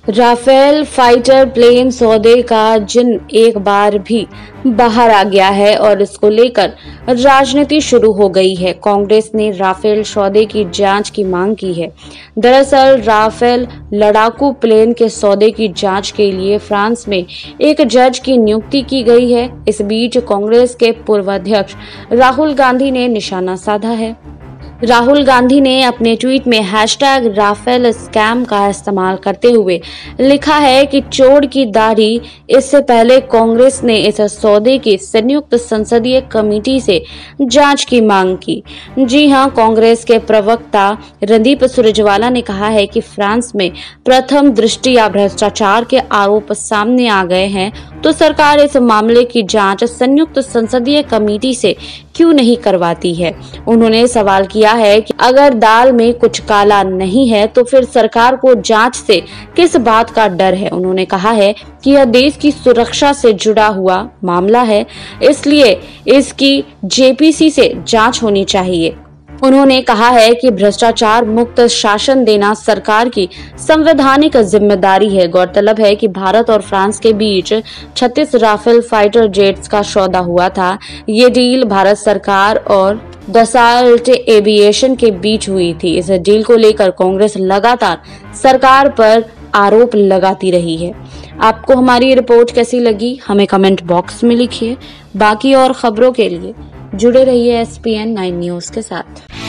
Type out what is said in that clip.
Rafale fighter plane सौदे का जिन एक बार भी बाहर आ गया है और इसको लेकर राजनीति शुरू हो गई है। कांग्रेस ने राफेल सौदे की जांच की मांग की है। दरअसल राफेल लड़ाकू प्लेन के सौदे की जांच के लिए फ्रांस में एक जज की नियुक्ति की गई है। इस बीच कांग्रेस के पूर्व अध्यक्ष राहुल गांधी ने निशाना साधा है। राहुल गांधी ने अपने ट्वीट में हैशटैग राफेल स्कैम का इस्तेमाल करते हुए लिखा है कि चोर की दाढ़ी। इससे पहले कांग्रेस ने इस सौदे की संयुक्त संसदीय कमेटी से जांच की मांग की। जी हां, कांग्रेस के प्रवक्ता रणदीप सुरजेवाला ने कहा है कि फ्रांस में प्रथम दृष्टया भ्रष्टाचार के आरोप सामने आ गए हैं, तो सरकार इस मामले की जांच संयुक्त संसदीय कमेटी से क्यों नहीं करवाती है। उन्होंने सवाल किया है कि अगर दाल में कुछ काला नहीं है तो फिर सरकार को जांच से किस बात का डर है। उन्होंने कहा है कि यह देश की सुरक्षा से जुड़ा हुआ मामला है, इसलिए इसकी जेपीसी से जांच होनी चाहिए। उन्होंने कहा है कि भ्रष्टाचार मुक्त शासन देना सरकार की संवैधानिक जिम्मेदारी है। गौरतलब है कि भारत और फ्रांस के बीच 36 राफेल फाइटर जेट्स का सौदा हुआ था। ये डील भारत सरकार और दसाल्ट एविएशन के बीच हुई थी। इस डील को लेकर कांग्रेस लगातार सरकार पर आरोप लगाती रही है। आपको हमारी रिपोर्ट कैसी लगी, हमें कमेंट बॉक्स में लिखिए। बाकी और खबरों के लिए जुड़े रहिए SPN 9 न्यूज के साथ।